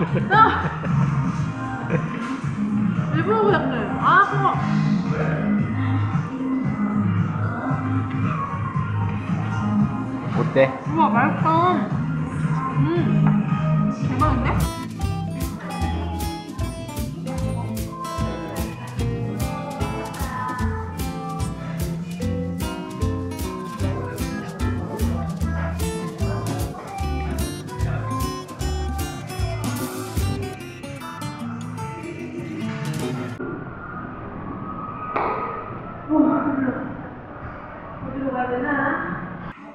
일부러 그랬네. 아, 그거. 어때? 우와, 맛있어. 대박인데? 어디로 가야 되나?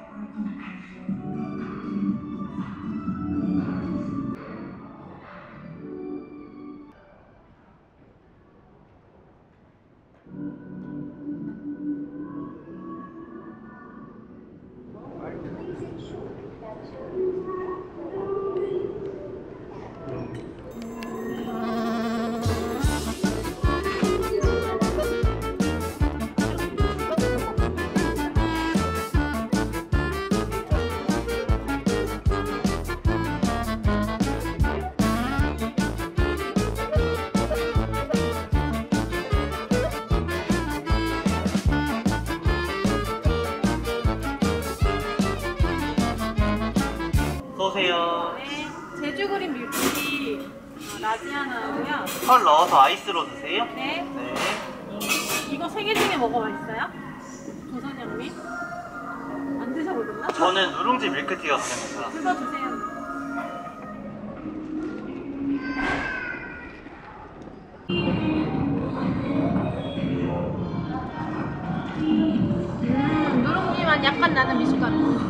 어서오세요. 네, 제주 그린 밀크티 라지아나고요. 펄 넣어서 아이스로 드세요? 네. 네. 이거 3개 중에 뭐가 맛있어요? 조선양미? 안 드셔보셨나? 저는 누룽지 밀크티가 가장 그거 드세요. 누룽지만 약간 나는 미숫가루.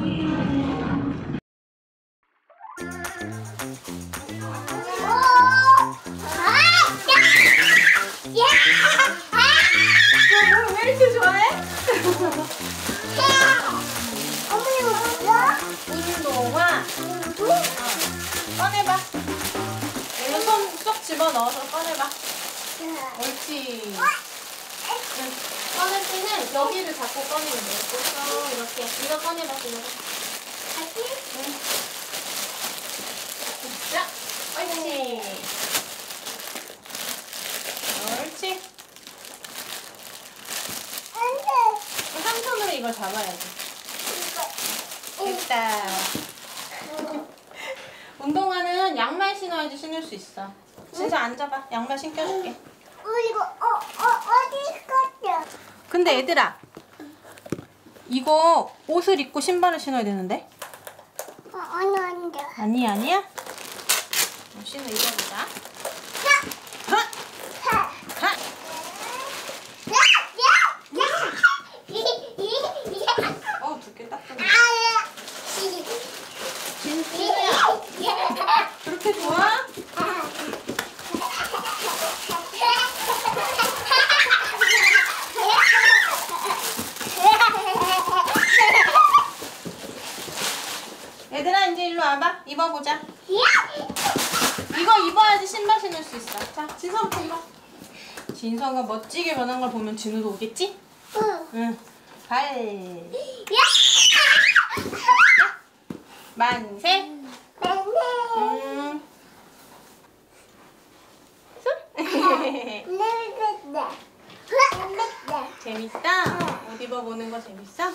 왜 이렇게 좋아해? 운동화. 꺼내봐. 이거 손 쏙 집어넣어서 꺼내봐. 옳지. 응. 꺼낼 때는 여기를 잡고 꺼내면 돼. 그래서 이렇게. 이거 꺼내봐. 이거. 응. 자, 옳지. 옳지. 한 손으로 이걸 잡아야지. 됐다. 운동화는 양말 신어야지 신을 수 있어. 진짜 앉아봐. 양말 신겨줄게. 이거 어디 갔냐? 근데 얘들아, 이거 옷을 입고 신발을 신어야 되는데? 아니 안 돼. 아니야? 신어 입어보자. 하! 두께 딱 좋네. 진수야, 그렇게 좋아? 얘들아, 이제 일로 와봐. 입어보자. 이거 입어야지 신발 신을 수 있어. 자, 진서부터 입어. 진서가 멋지게 변한 걸 보면 진우도 오겠지? 응. 발. 만세. 재밌다? 옷 입어보는 거 재밌어?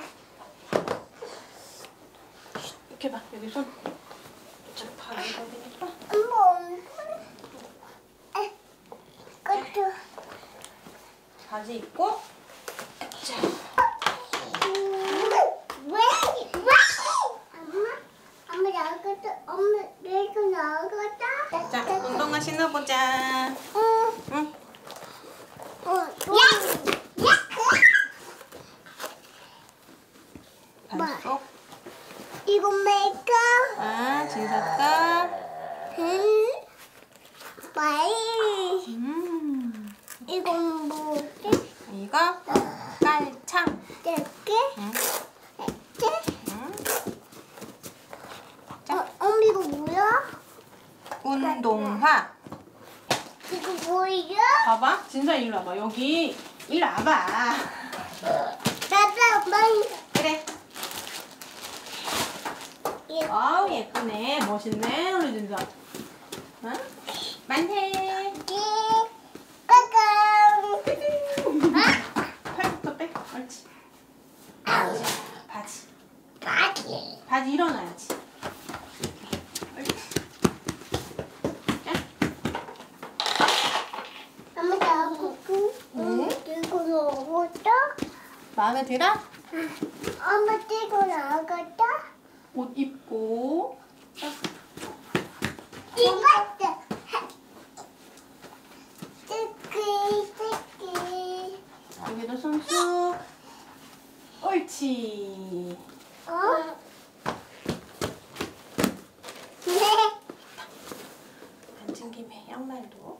이렇게 봐. 여기 손. 자, 발 입어보니까. 바지 입고. 자. 자, 운동화 신어보자. 응. 반쪽. 이거 메이커. 아, 진사까. 마이. 이건 뭐지? 이거 깔창. 이렇게. 응. 이렇게. 응. 엄마 이거 뭐야? 운동화. 이거 뭐야? 봐봐. 진사 일로 와봐. 여기 일로 와봐. 나도 엄마. 그래. 아우 예쁘네. 멋있네 우리 진사. 어? 만세. 까꿍. 팔부터 빼. 옳지. 바지. 바지. 바지 일어나야지. 옳지. 엄마 나보고. 응? 들고 나오겠다. 마음에 들어? 엄마 들고 나오겠다. 옷 입고. 입었다. 뜨기. 여기도 손수. 옳지. 어? 네. 앉은 김에 양말도.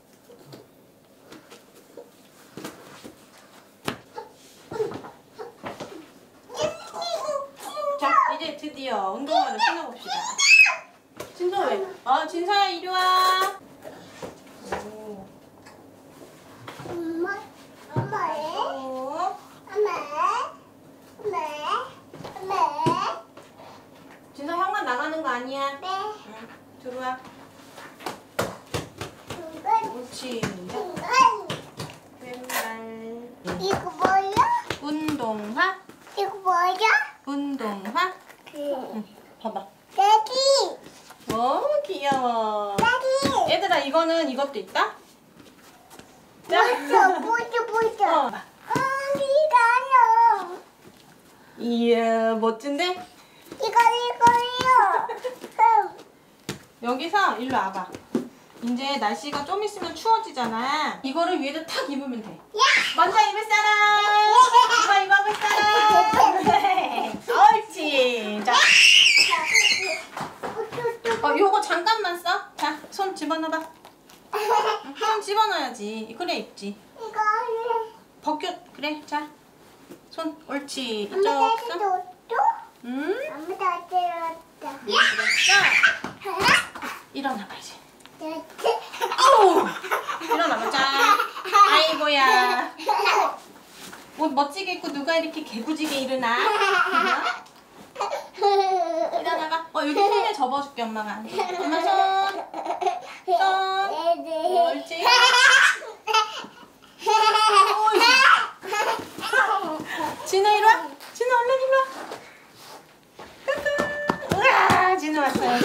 자, 이제 드디어 운동화를 신어봅시다. 진서 왜? 진서야 이리 와. 오. 엄마의? 오. 진서 형만 나가는 거 아니야? 응. 들어와. 옳지. 왼발. 이거 뭐야? 운동화. 이거 뭐야? 운동화. 그 봐봐. daddy, 너무 귀여워. daddy. 얘들아 이거는 이것도 있다. 보자. 어. 이거요. 이야 멋진데? 이거요. 여기서 일로 와봐. 이제 날씨가 좀 있으면 추워지잖아. 이거를 위에다 탁 입으면 돼. 먼저 입을 사람. 이거 입어볼 사람. 옳지. 자, 요거 잠깐만 써. 자, 손 집어넣어봐. 손 집어넣어야지. 그래 입지. 이거를 벗겨. 그래. 자, 손. 옳지. 이쪽 엄마 손. 또? 응? 엄마 다 들었다. 그랬어. 일어나봐 이제. 어우! 일어나봐. 자. 아이고야. 옷 멋지게 입고 누가 이렇게 개구지게 일어나? 일어나봐. 여기 손에 접어줄게 엄마가. 엄마 손. 손. 옳지. 진우 이리 와. 진우 얼른 이리 와. 우와 진우 왔어요.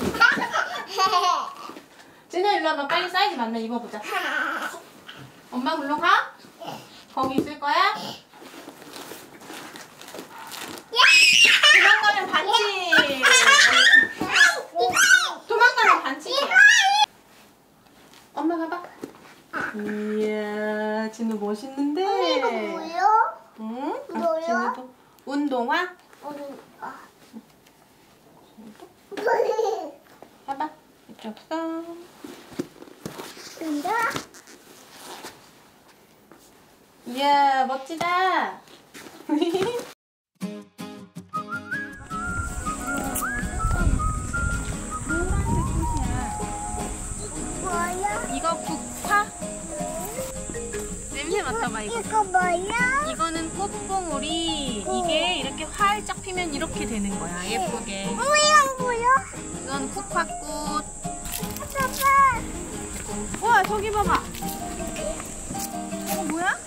진우 일로 와봐. 빨리 사이즈 맞나 입어보자. 엄마 글로 가? 거기 있을 거야? 도망가면 반칙. 도망가면 반칙이야. 엄마 가봐. 이야 진우 멋있는데. 이거 뭐야? 응? 뭐야? 진우도 운동화? 봐봐. 이쪽 손. 근데 이야 멋지다. 뭐야? 이거 국화? 냄새 맡아봐 이거. 이거 뭐야? 이거는 꽃봉오리. 이게 이렇게 활짝 피면 이렇게 되는 거야. 예쁘게. 이건 뭐야? 이건 국화꽃. 봐봐. 와 저기 봐봐. 뭐야?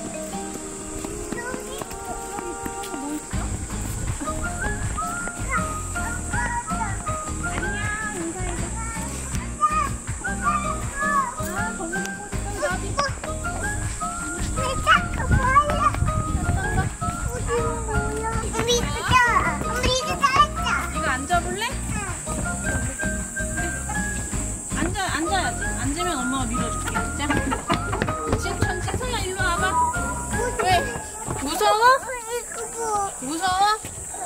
뭐 있어? 안녕 인사해줘. 아 거기도 꽃 있어. 이거 앉아볼래? 앉아야지. 앉으면 엄마가 밀어줄게. 자. 진서야 일로 와봐. 왜? 무서워? 무서워?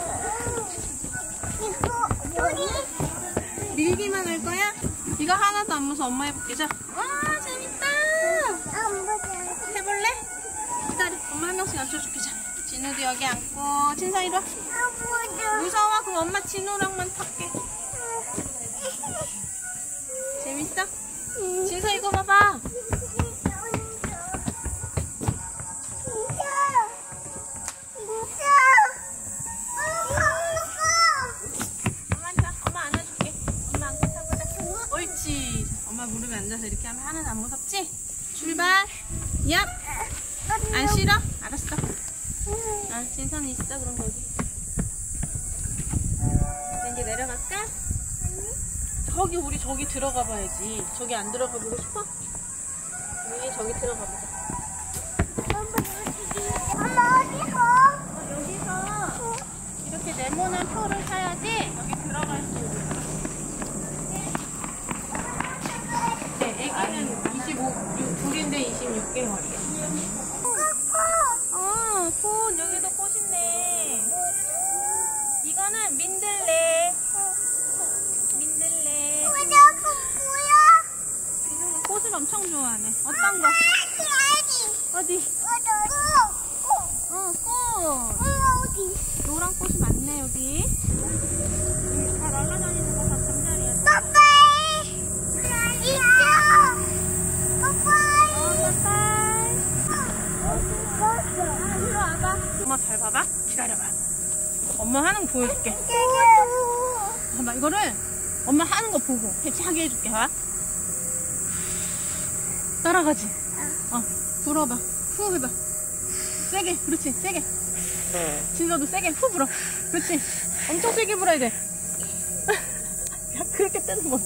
밀기만 할 거야? 이거 하나도 안 무서워. 엄마 해볼게. 자. 와 재밌다. 해볼래? 기다려. 엄마 한 명씩 앉혀줄게. 자. 진우도 여기 앉고. 진서 이리 와. 무서워? 그럼 엄마 진우랑만 탈게. 재밌어? 진서 이거 봐봐. 엄마 안아줄게. 엄마 안고 타보자. 옳지. 엄마 무릎에 앉아서 이렇게 하면 하나는 안 무섭지? 출발. 얍. 안 싫어? 알았어. 아, 진선 있어 그럼 거기. 이제 내려갈까? 저기 우리 저기 들어가 봐야지. 저기 안 들어가 보고 싶어? 우리 저기 들어가 보자. 엄마 어디서? 여기서 이렇게 네모난 표를 사야지 여기 들어갈 수 있어. 네, 애기는 둘인데 26개월이야. 꽃 여기도 꽃 있네. 이거는 민들레. 민들레. 지금 꽃을 엄청 좋아하네. 어떤 거? 어디? 꽃. 노란 꽃이 많네 여기. 다 날아다니는 거 다 잠자리야. 이리 와봐. 엄마 잘 봐봐. 기다려봐. 엄마 하는 거 보여줄게. 봐봐 이거를 엄마 하는 거 보고 대체하게 해줄게. 봐. 따라가지. 불어봐. 후 해봐. 세게. 그렇지. 세게. 진서도 세게 후 불어. 그렇지. 엄청 세게 불어야 돼. 야 그렇게 뜨는 거.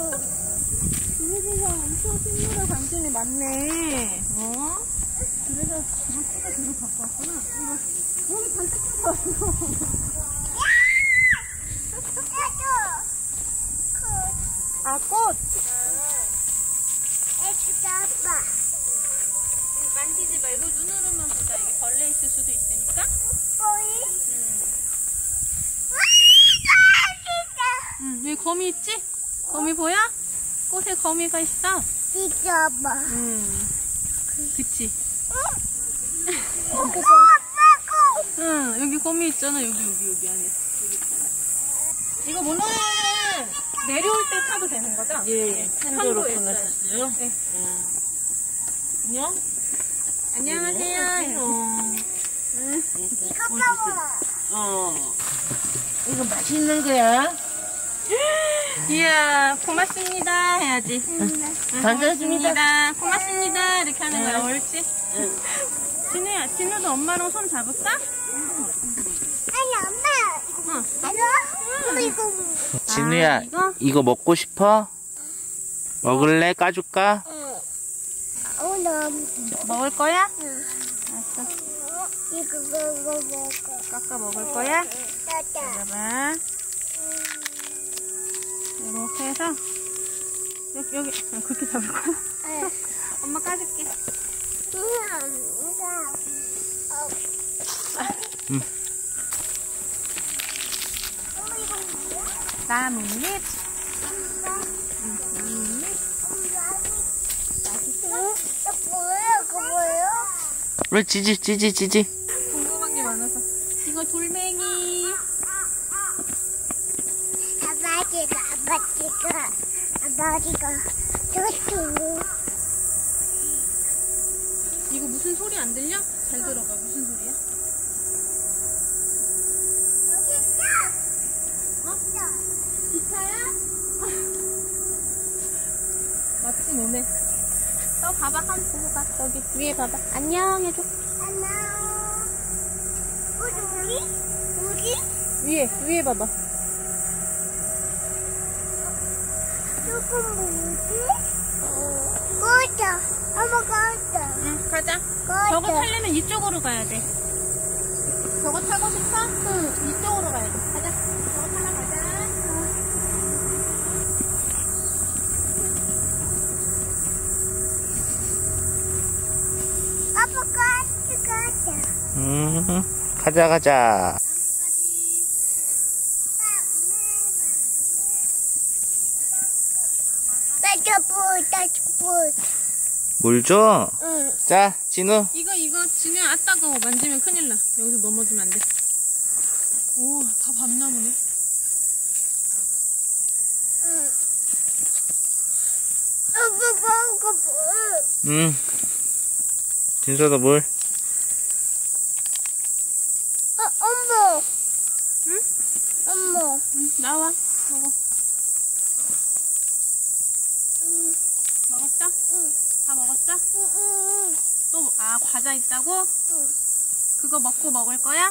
지네들가 엄청 식물에 관심이 많네. 그래서 물기가 계속 갖고 왔구나. 여기 잔뜩 갖고 왔어. 아, 꽃! 만지지 말고 눈으로만 보자. 이게 벌레 있을 수도 있으니까. 여기 거미 있지? 거미 보여? 꽃에 거미가 있어. 그치? 응, 여기 거미 있잖아. 여기 안에. 이거 몰라요. 내려올 때 타도 되는 거죠? 예, 편도로 보냈었어요. 네. 안녕? 안녕하세요. 이거 맛있는 거야? 이야, 고맙습니다. 해야지. 반갑습니다. 고맙습니다. 이렇게 하는 거야. 옳지? 진우야, 진우도 엄마랑 손 잡을까? 진우야, 이거? 이거 먹고 싶어? 먹을래? 까줄까? 먹을 거야? 이거 먹어. 깎아 먹을 거야? 잡아. 이렇게 해서 여기 그렇게 잡을 거야? 엄마 까줄게. 나뭇잎. 뭐예요? 왜 지지. 궁금한 게 많아서. 이거 돌멩이. 아버지가 저쪽. 이거 무슨 소리 안 들려? 잘 들어봐. 무슨 소리야? 기차야? 맞지 몸에. 너 봐봐. 한 번 보고 가. 여기 위에 봐봐. 안녕 해줘. 안녕. 우리? 위에 봐봐. 조금 뭐지? 꺼져. 엄마 꺼져. 응, 가자. 꺼져. 저거 타려면 이쪽으로 가야 돼. 저거 타고 싶어? 응. 이쪽으로 가야 돼. 가자. 저거 타러 가자. 아빠 꺼져. 가자. 따뜻불. 물 줘? 응. 자, 진우. 이거 진우야, 아 따가워. 만지면 큰일 나. 여기서 넘어지면 안 돼. 우와, 다 밤나무네. 응. 아빠 먹어. 진서도 물. 엄마. 응? 엄마. 응, 나와. 먹어. 있어? 또, 과자 있다고? 그거 먹고 먹을 거야?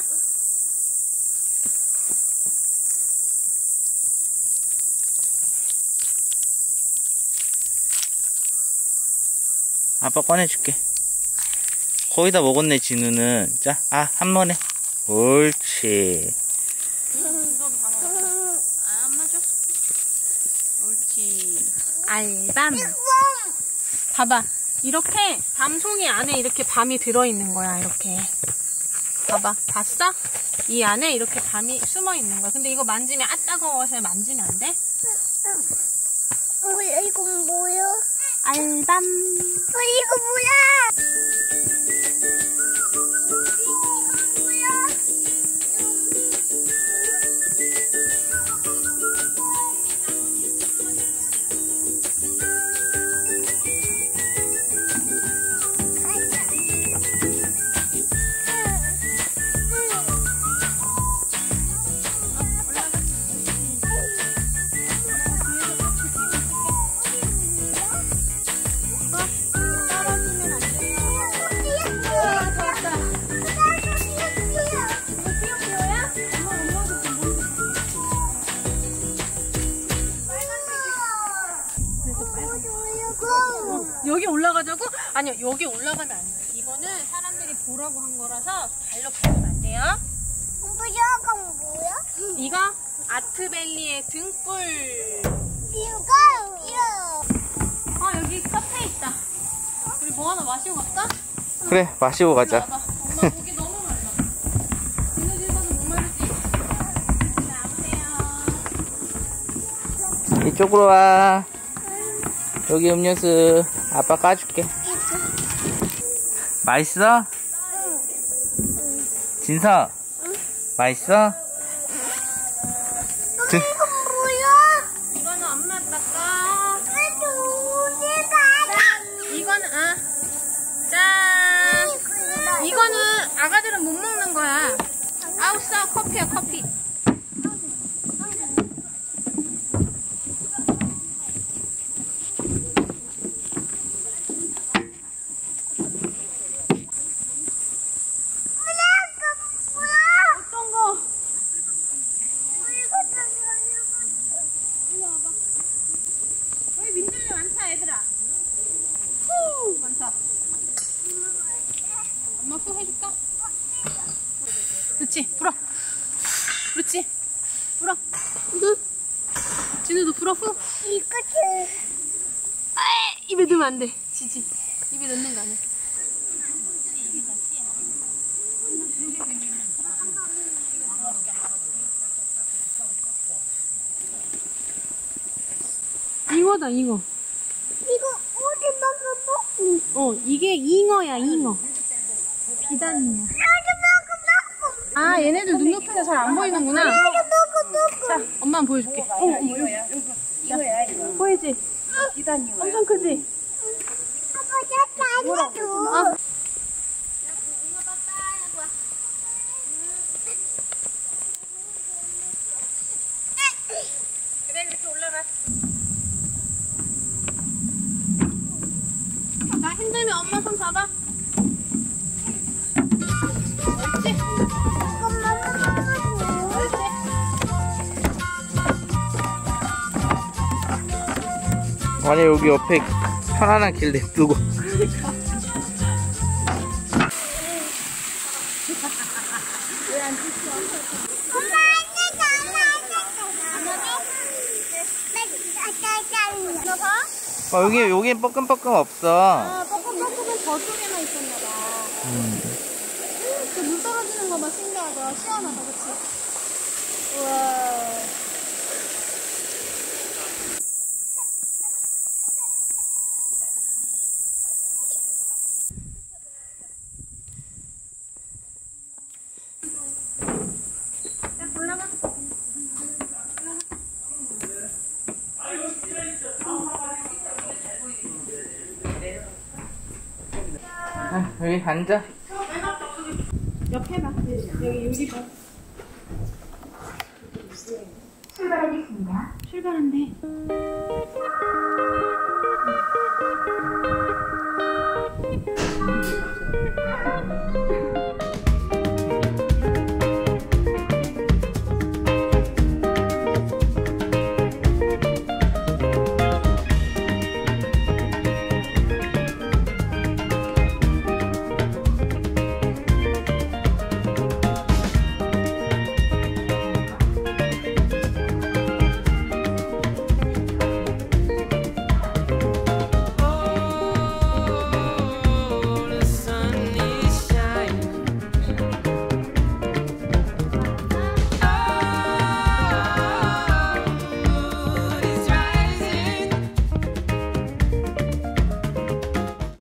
아빠 꺼내줄게. 거의 다 먹었네, 진우는. 자, 한 번에. 옳지. 진서도 다 먹었어. 안 맞아? 옳지. 알밤. 봐봐. 이렇게 밤송이 안에 이렇게 밤이 들어있는 거야, 이렇게. 봐봐. 봤어? 이 안에 이렇게 밤이 숨어 있는 거야. 근데 이거 만지면 따가워서 만지면 안 돼? 이거 뭐야? 알밤. 이거 뭐야? 여기 올라가자고? 아니요, 여기 올라가면 안 돼. 이거는 사람들이 보라고 한 거라서 발로 밟으면 안 돼요. 이건 뭐야? 이거 아트밸리의 등불. 이거 여기 카페 있다. 우리 뭐 하나 마시고 갈까? 그래, 마시고 일로 가자. 와봐. 엄마 목이 너무 말라. 진우집 가서 못 마르지? 나오세요. 이쪽으로 와. 여기 음료수 아빠 까줄게. 맛있어? 진서? 맛있어? 등. 이거는 엄마 닦아. 이거는 짠. 이거는 아가들은 못 먹는 거야. 아웃사 커피야, 커피. 어떤 거? 여기 민들레 많다, 얘들아. 후, 많다. 엄마 후 해줄까? 그렇지, 불어. 그렇지, 불어. 후. 진우도 불어, 후. 입에 넣으면 안 돼. 지지. 입에 넣는 거 아니야. 잉어다, 잉어. 이거 어디 먹어? 이게 잉어야, 잉어. 비단이야. 아, 얘네들 눈높이가 잘 안 보이는구나. 자, 엄마는 보여줄게. 이거야, 이거. 보이지? 비단이야. 엄청 크지? 아빠 나 알려줘. 그래, 이렇게 올라가. 나 힘들면 엄마 손 잡아. 옳지? 옳지? 아니, 여기 옆에 편안한 길 냅두고. 여긴 뻐끔뻐끔 없어. 뻐끔뻐끔은 저쪽에만 있었나봐. 그 물 떨어지는 거 봐, 신기하다. 시원하다, 그치? 우와. 자, 올라가. 여기 앉아. 옆에 봐. 여기 봐. 출발하겠습니다. 출발한대.